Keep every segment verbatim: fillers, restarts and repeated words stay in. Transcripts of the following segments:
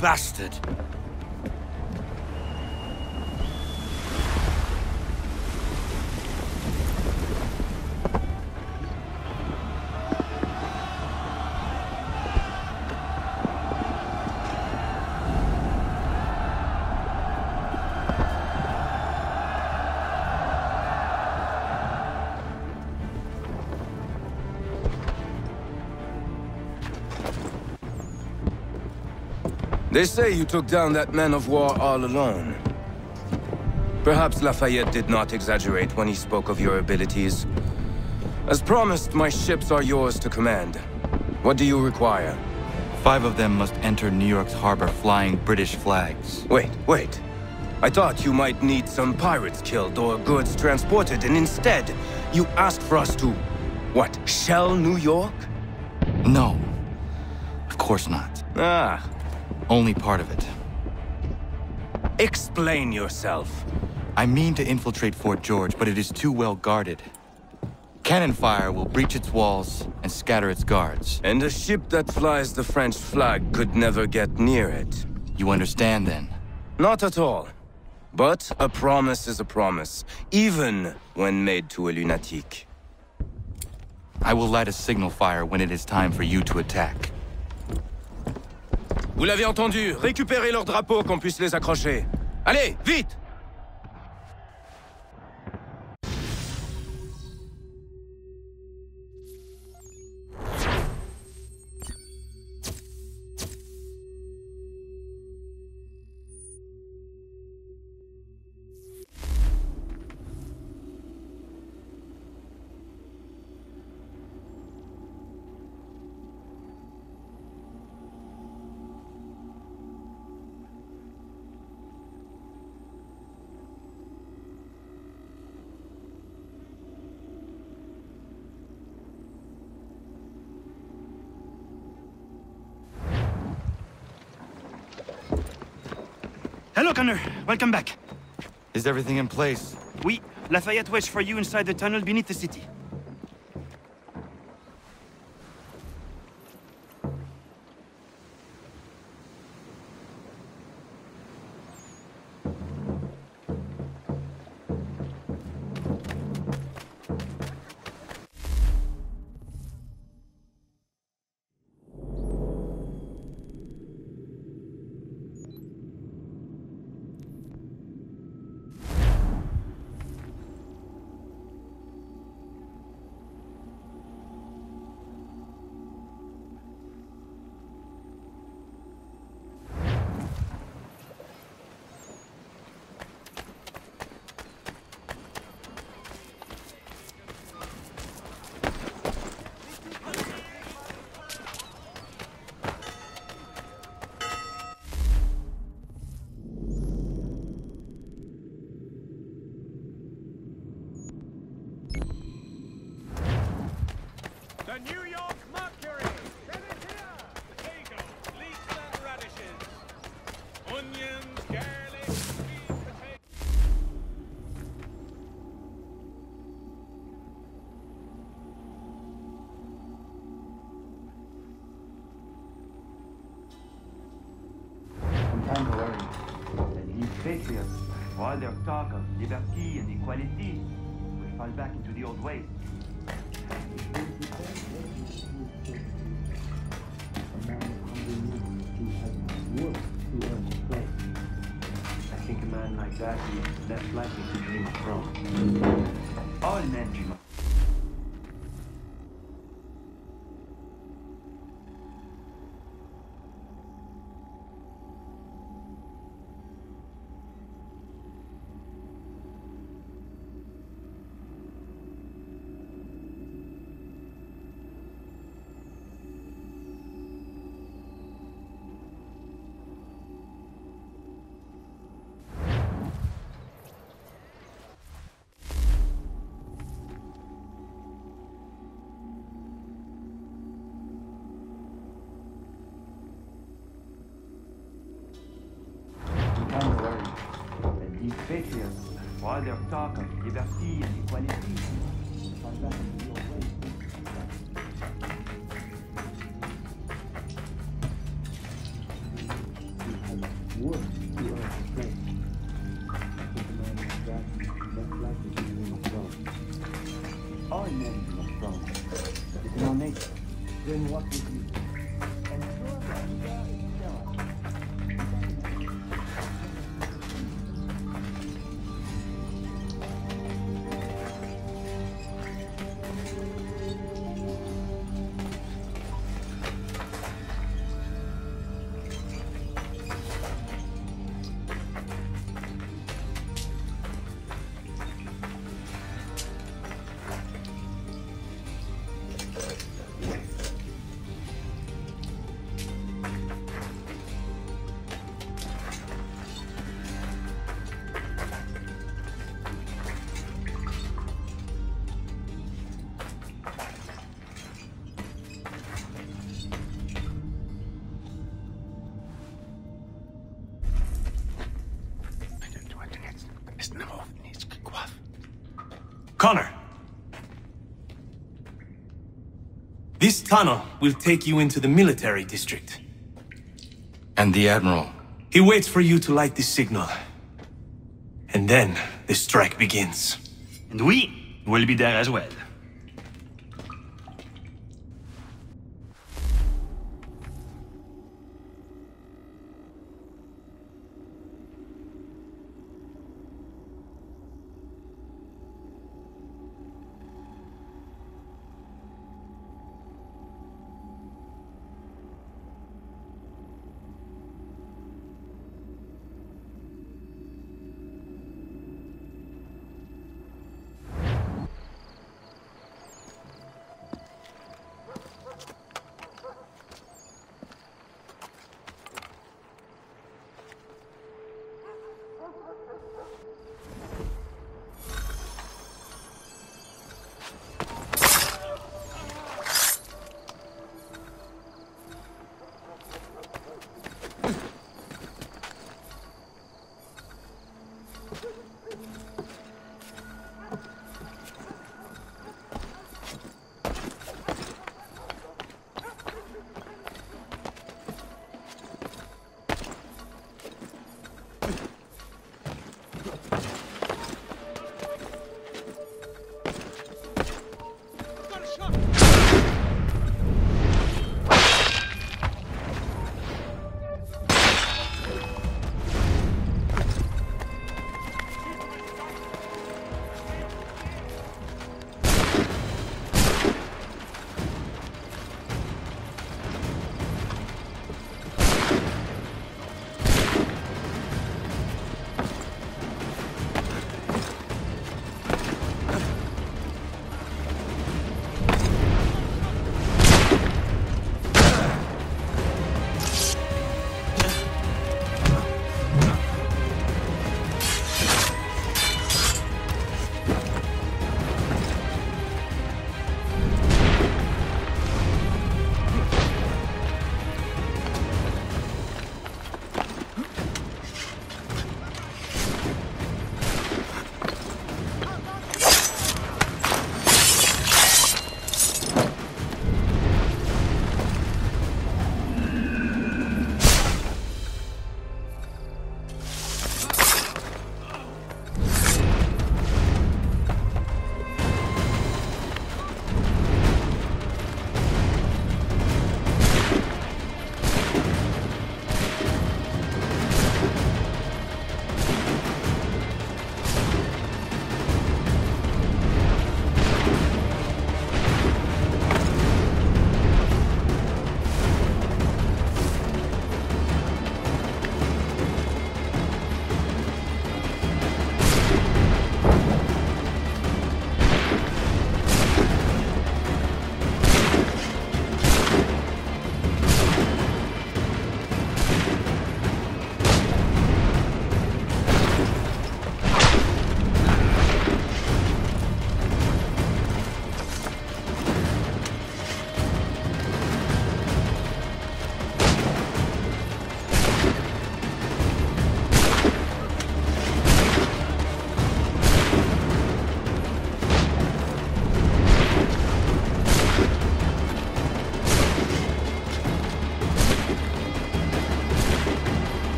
bastard! They say you took down that man of war all alone. Perhaps Lafayette did not exaggerate when he spoke of your abilities. As promised, my ships are yours to command. What do you require? Five of them must enter New York's harbor flying British flags. Wait, wait. I thought you might need some pirates killed or goods transported, and instead, you asked for us to... what, shell New York? No. Of course not. Ah. Only part of it. Explain yourself. I mean to infiltrate Fort George, but it is too well guarded. Cannon fire will breach its walls and scatter its guards. And a ship that flies the French flag could never get near it. You understand, then? Not at all. But a promise is a promise, even when made to a lunatic. I will light a signal fire when it is time for you to attack. Vous l'avez entendu, récupérez leurs drapeaux qu'on puisse les accrocher. Allez, vite! Hello, Connor. Welcome back. Is everything in place? Oui. Lafayette waits for you inside the tunnel beneath the city. The New York Mercury! Potatoes, leeks and radishes. Onions, garlic, sweet potatoes. Contemporary, and these patriots, while their talk of liberty and equality, will fall back into the old ways. I think a man like that is less likely to dream of throne. All men dream of patriots, while their talk of liberty and equality will fall back into the old ways. All men must grow. It's in our nature. Then what would you do? And sure that we are itself. Connor! This tunnel will take you into the military district. And the Admiral? He waits for you to light this signal. And then the strike begins. And we will be there as well.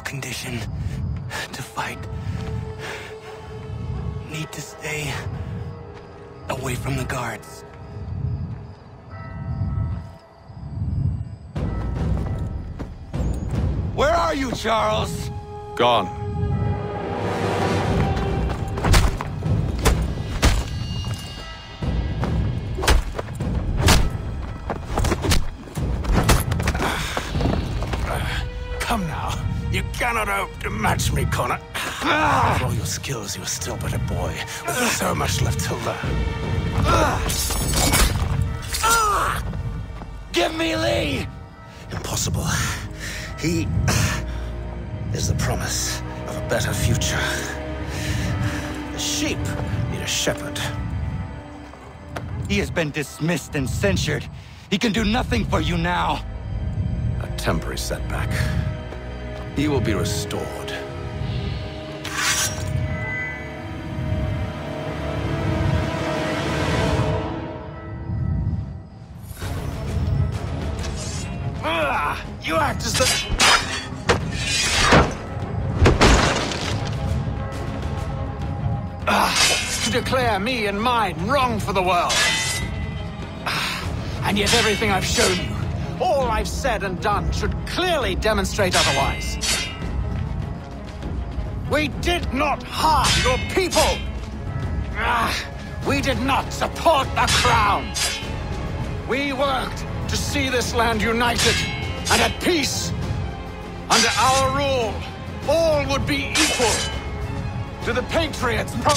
condition to fight. Need to stay away from the guards. Where are you, Charles? Gone. Come now. You cannot hope to match me, Connor. For all your skills, you are still but a boy, with so much left to learn. Give me Lee! Impossible. He is the promise of a better future. The sheep need a shepherd. He has been dismissed and censured. He can do nothing for you now. A temporary setback. He will be restored. Ah, you act as the... Ah, to declare me and mine wrong for the world. Ah, and yet everything I've shown you, all I've said and done, should clearly demonstrate otherwise. We did not harm your people! Ah, we did not support the crown! We worked to see this land united and at peace. Under our rule, all would be equal to the Patriots' pro-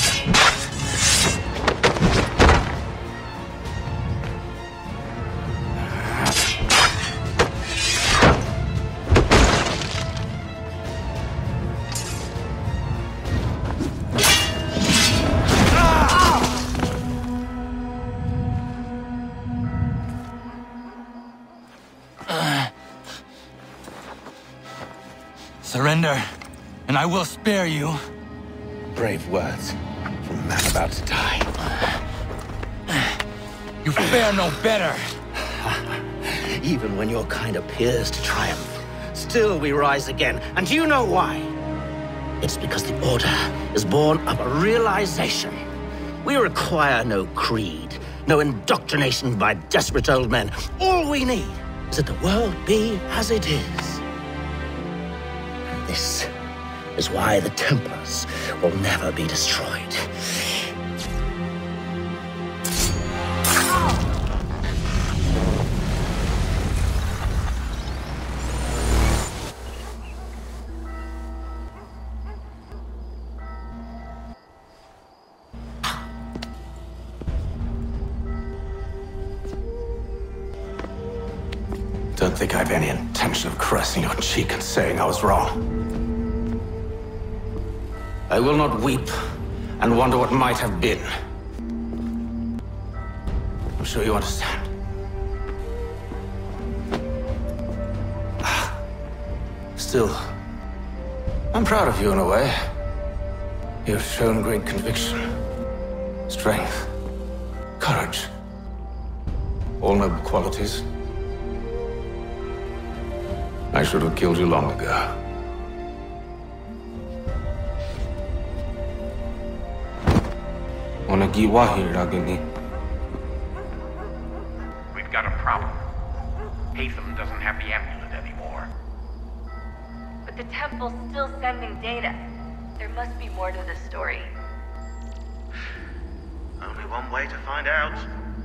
Surrender, and I will spare you. Brave words from a man about to die. You fare no better. Even when your kind appears to triumph, still we rise again. And do you know why? It's because the Order is born of a realization. We require no creed, no indoctrination by desperate old men. All we need is that the world be as it is. And this is why the Templars will never be destroyed. Don't think I have any intention of caressing your cheek and saying I was wrong. I will not weep and wonder what might have been. I'm sure you understand. Still, I'm proud of you in a way. You have shown great conviction, strength, courage. All noble qualities. I should have killed you long ago. We've got a problem. Haytham doesn't have the amulet anymore. But the temple's still sending data. There must be more to this story. Only one way to find out.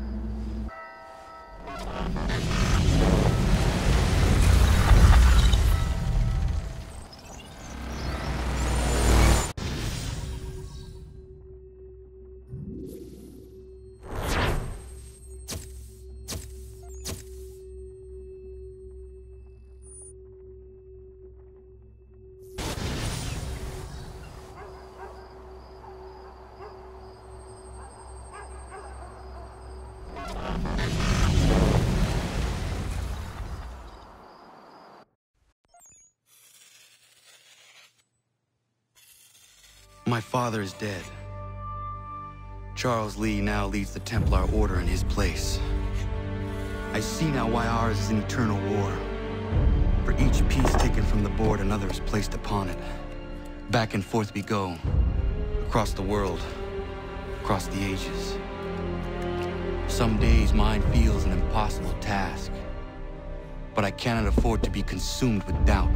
My father is dead. Charles Lee now leads the Templar Order in his place. I see now why ours is an eternal war. For each piece taken from the board, another is placed upon it. Back and forth we go, across the world, across the ages. Some days mine feels an impossible task, but I cannot afford to be consumed with doubt.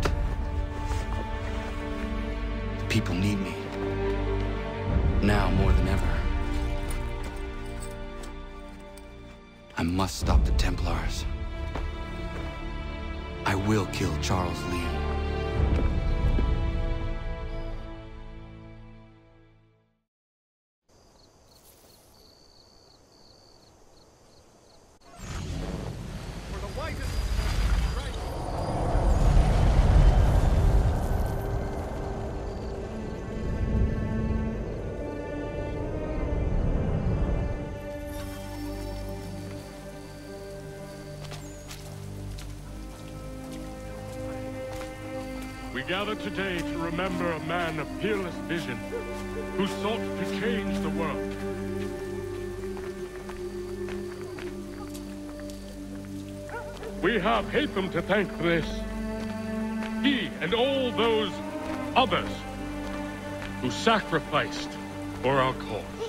The people need me, now more than ever. I must stop the Templars. I will kill Charles Lee. We gather today to remember a man of peerless vision who sought to change the world. We have Hatham to thank for this. He and all those others who sacrificed for our cause.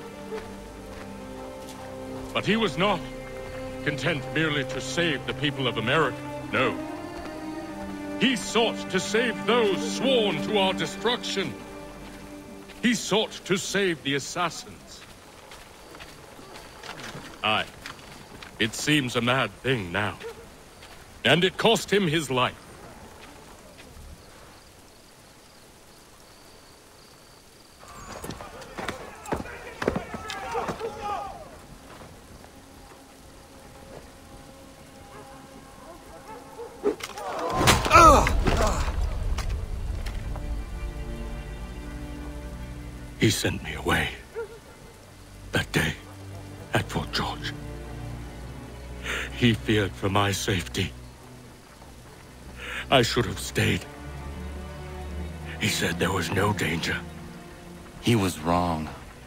But he was not content merely to save the people of America, no. He sought to save those sworn to our destruction. He sought to save the assassins. Aye, it seems a mad thing now. And it cost him his life. He sent me away. That day, at Fort George. He feared for my safety. I should have stayed. He said there was no danger. He was wrong.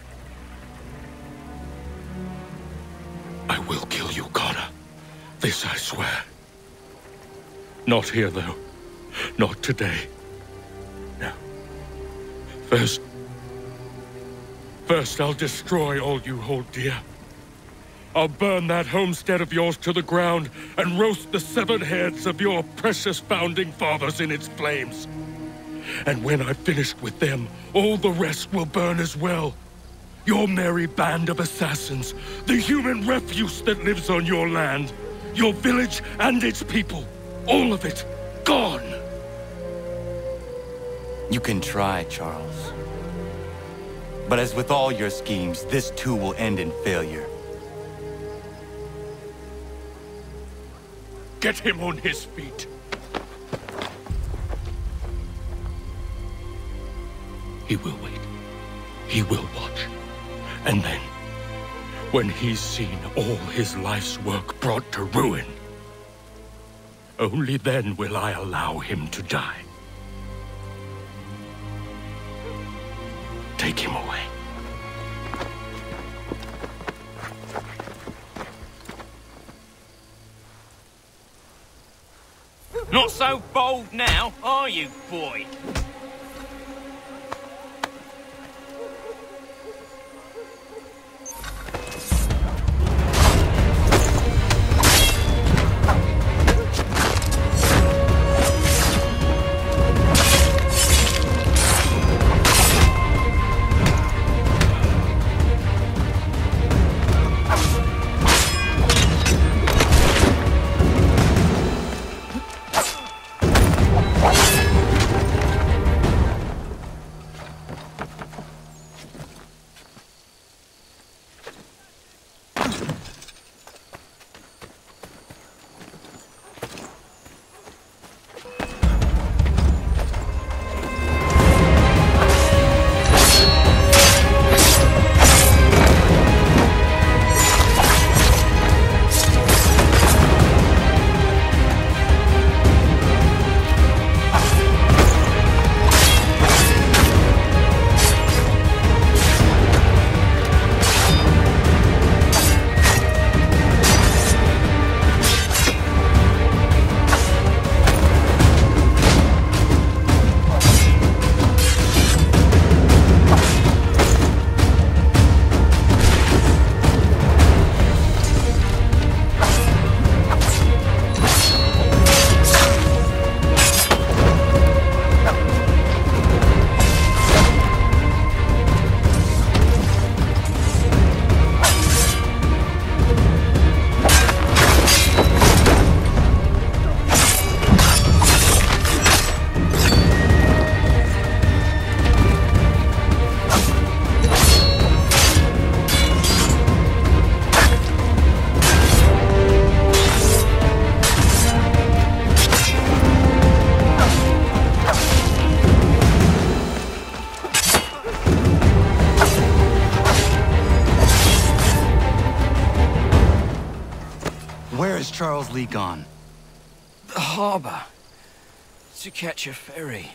I will kill you, Connor. This I swear. Not here, though. Not today. No. First... First, I'll destroy all you hold dear. I'll burn that homestead of yours to the ground and roast the severed heads of your precious founding fathers in its flames. And when I've finished with them, all the rest will burn as well. Your merry band of assassins, the human refuse that lives on your land, your village and its people, all of it, gone. You can try, Charles. But as with all your schemes, this too will end in failure. Get him on his feet. He will wait. He will watch. And then, when he's seen all his life's work brought to ruin, only then will I allow him to die. Take him away. Not so bold now, are you, boy? Where is Charles Lee gone? The harbor. To catch a ferry.